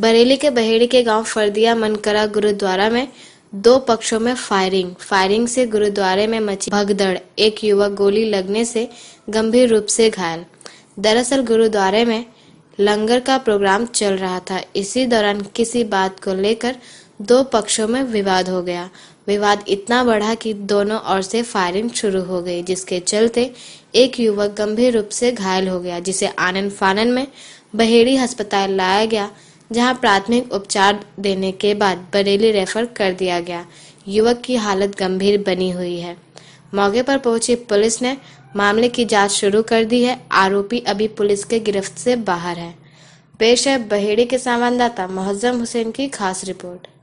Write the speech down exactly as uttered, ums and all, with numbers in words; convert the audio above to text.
बरेली के बहेड़ी के गांव फरदिया मनकरा गुरुद्वारा में दो पक्षों में फायरिंग फायरिंग से गुरुद्वारे में मची भगदड़। एक युवक गोली लगने से गंभीर रूप से घायल। दरअसल गुरुद्वारे में लंगर का प्रोग्राम चल रहा था। इसी दौरान किसी बात को लेकर दो पक्षों में विवाद हो गया। विवाद इतना बढ़ा कि दोनों ओर से फायरिंग शुरू हो गई, जिसके चलते एक युवक गंभीर रूप से घायल हो गया, जिसे आनन फानन में बहेड़ी अस्पताल लाया गया, जहां प्राथमिक उपचार देने के बाद बरेली रेफर कर दिया गया। युवक की हालत गंभीर बनी हुई है। मौके पर पहुंची पुलिस ने मामले की जांच शुरू कर दी है। आरोपी अभी पुलिस के गिरफ्त से बाहर है। पेश है बहेड़ी के संवाददाता मोहज्जम हुसैन की खास रिपोर्ट।